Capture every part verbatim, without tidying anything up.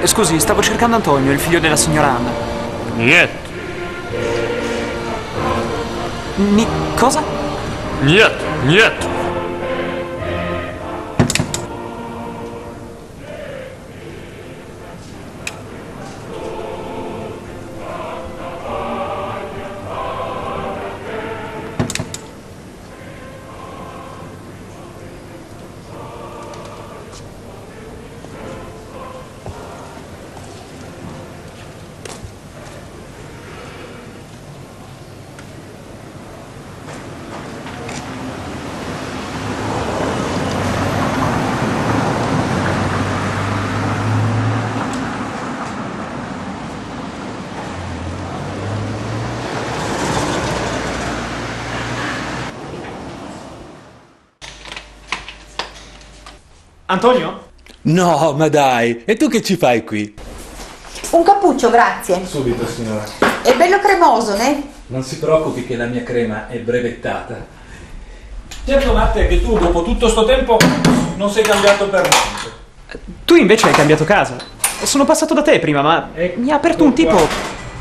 Scusi, stavo cercando Antonio, il figlio della signora Anna. Niente. Ni... cosa? Niente, niente. Antonio? No, ma dai, e tu che ci fai qui? Un cappuccio, grazie. Subito, signora. È bello cremoso, né? Non si preoccupi che la mia crema è brevettata. Certo, Matte, che tu dopo tutto sto tempo non sei cambiato per niente. Tu invece hai cambiato casa. Sono passato da te prima, ma Ecco, mi ha aperto un tipo... qua.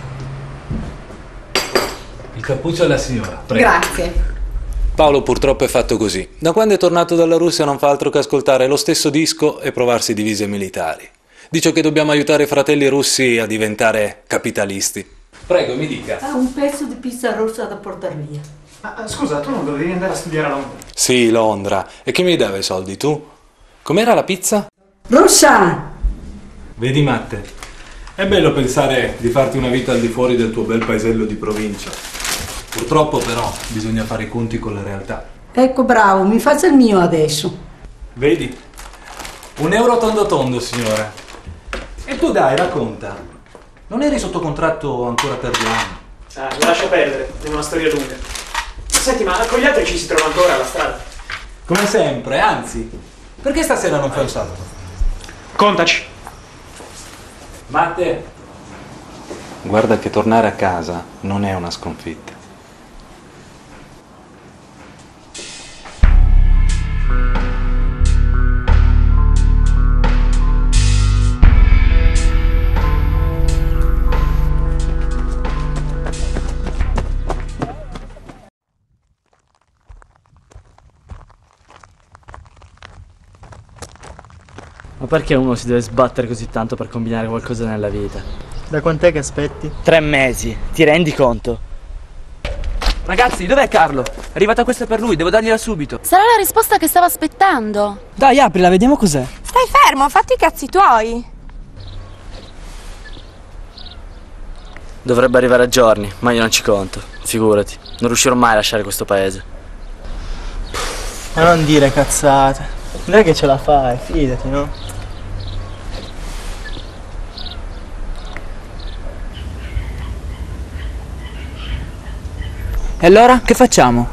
Il cappuccio alla signora, prego. Grazie. Paolo purtroppo è fatto così. Da quando è tornato dalla Russia non fa altro che ascoltare lo stesso disco e provarsi divise militari. Dice che dobbiamo aiutare i fratelli russi a diventare capitalisti. Prego, mi dica. Ha un pezzo di pizza rossa da portare via. Ah, scusa, tu non dovevi andare a studiare a Londra? Sì, Londra. E chi mi dava i soldi, tu? Com'era la pizza? Rossa! Vedi, Matte, è bello pensare di farti una vita al di fuori del tuo bel paesello di provincia. Purtroppo però bisogna fare i conti con la realtà. Ecco, bravo, mi faccia il mio adesso. Vedi? Un euro tondo tondo, signora. E tu dai, racconta. Non eri sotto contratto ancora per due anni? Ah, lascia perdere, è una storia lunga. Senti, ma con gli altri ci si trova ancora alla strada? Come sempre, anzi. Perché stasera non fai un salto? Contaci. Matte. Guarda che tornare a casa non è una sconfitta. Ma perché uno si deve sbattere così tanto per combinare qualcosa nella vita? Da quant'è che aspetti? Tre mesi, ti rendi conto? Ragazzi, dov'è Carlo? È arrivata questa per lui, devo dargliela subito. Sarà la risposta che stavo aspettando. Dai, aprila, vediamo cos'è. Stai fermo, fatti i cazzi tuoi. Dovrebbe arrivare a giorni, ma io non ci conto. Figurati, non riuscirò mai a lasciare questo paese. Ma non dire cazzate. Vedrai che ce la fai, fidati, no? E allora, che facciamo?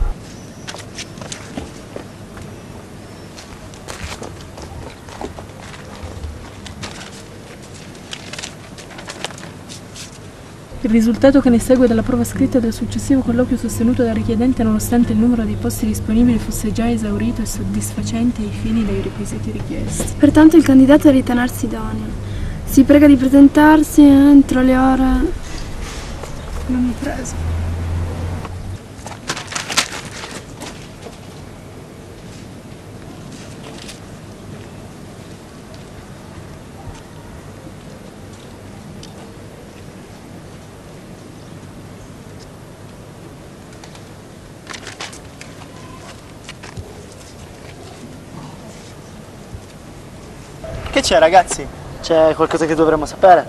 Il risultato che ne segue dalla prova scritta del successivo colloquio sostenuto dal richiedente, nonostante il numero dei posti disponibili fosse già esaurito e soddisfacente ai fini dei requisiti richiesti. Pertanto il candidato è ritenersi idoneo. Si prega di presentarsi entro le ore... Non ho preso. Che c'è, ragazzi? C'è qualcosa che dovremmo sapere?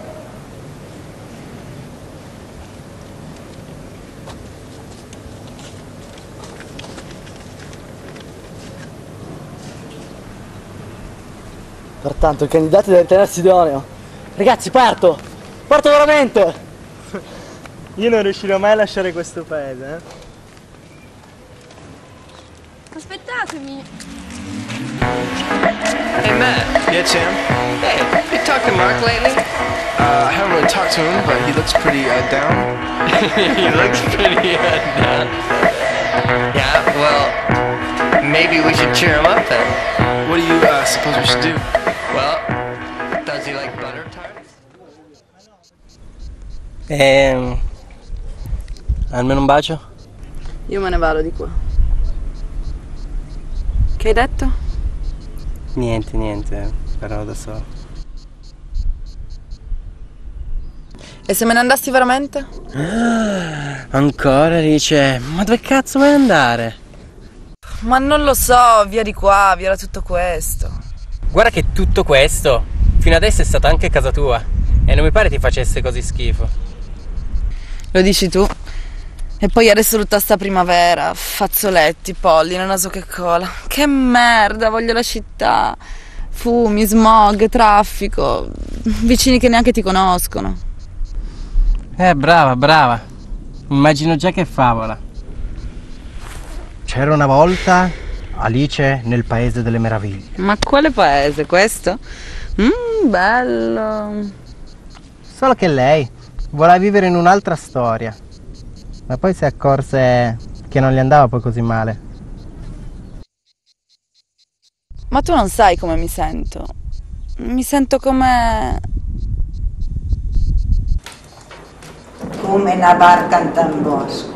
Pertanto il candidato deve tenersi idoneo. Ragazzi, parto! Parto veramente! Io non riuscirò mai a lasciare questo paese, eh? Aspettatemi. Hey Matt. Yeah, Tim. Hey, you talked to Mark lately? Uh, I haven't really talked to him, but he looks pretty uh, down. He looks pretty uh, down. Yeah, well, maybe we should cheer him up then. What do you uh, suppose we should do? Well, does he you like butter tarts? Ehm... almeno un bacio? Io me ne vado di qua. Che hai detto? Niente, niente, però da solo. E se me ne andassi veramente? Ah, ancora Alice? Ma dove cazzo vuoi andare? Ma non lo so, via di qua, via da tutto questo. Guarda che tutto questo fino adesso è stata anche casa tua e non mi pare ti facesse così schifo. Lo dici tu? E poi adesso tutta sta primavera, fazzoletti, polline, naso che cola. Che merda, voglio la città. Fumi, smog, traffico, vicini che neanche ti conoscono. Eh, brava, brava. Immagino già che favola. C'era una volta Alice nel Paese delle Meraviglie. Ma quale paese questo? Mmm, bello. Solo che lei voleva vivere in un'altra storia, ma poi si accorse che non gli andava poi così male. Ma tu non sai come mi sento. Mi sento come... come una barca in un bosco.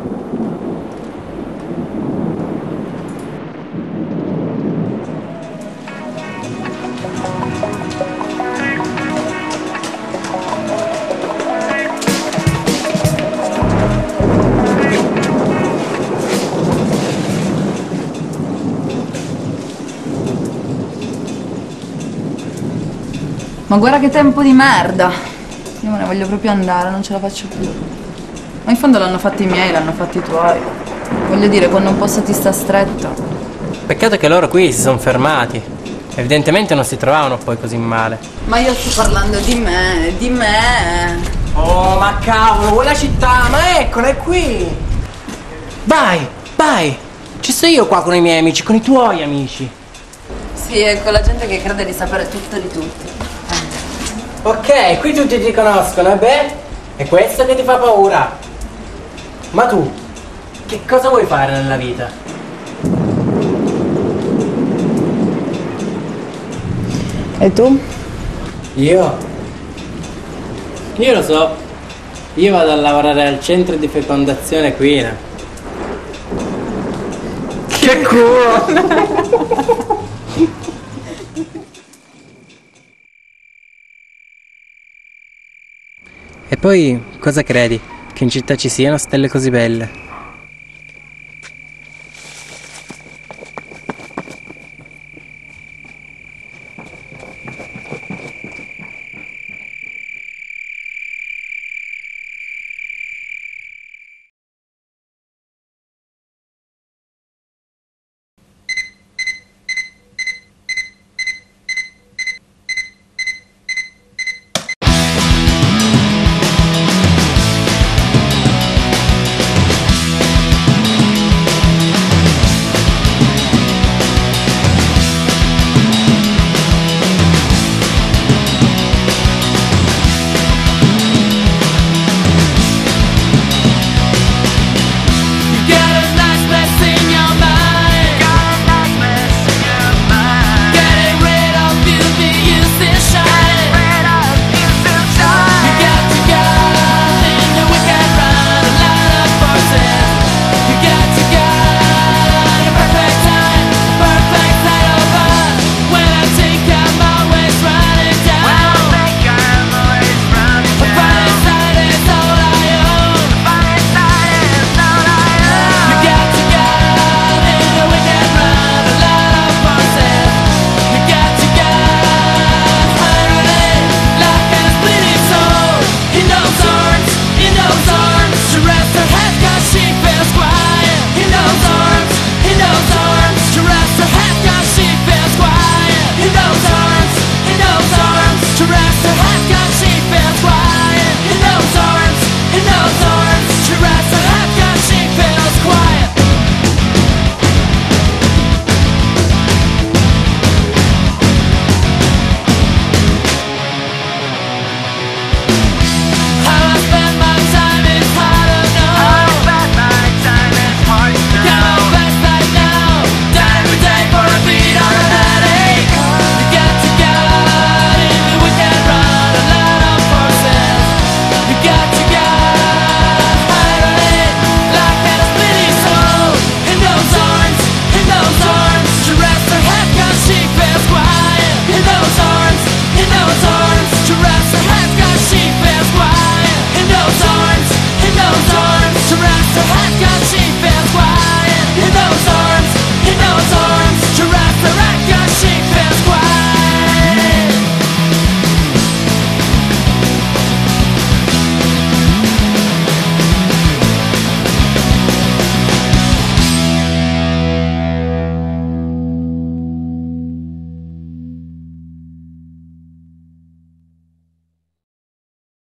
Ma guarda che tempo di merda. Io me ne voglio proprio andare, non ce la faccio più. Ma in fondo l'hanno fatti i miei, l'hanno fatti i tuoi. Voglio dire, quando un posto ti sta stretto. Peccato che loro qui si sono fermati. Evidentemente non si trovavano poi così male. Ma io sto parlando di me, di me. Oh, ma cavolo, vuoi la città? Ma eccola, è qui. Vai, vai. Ci sto io qua con i miei amici, con i tuoi amici. Sì, è con la gente che crede di sapere tutto di tutti. Ok, qui tutti ti conoscono, e beh, è questo che ti fa paura. Ma tu, che cosa vuoi fare nella vita? E tu? Io? Io lo so. Io vado a lavorare al centro di fecondazione equina. Che culo! E poi, cosa credi? Che in città ci siano stelle così belle?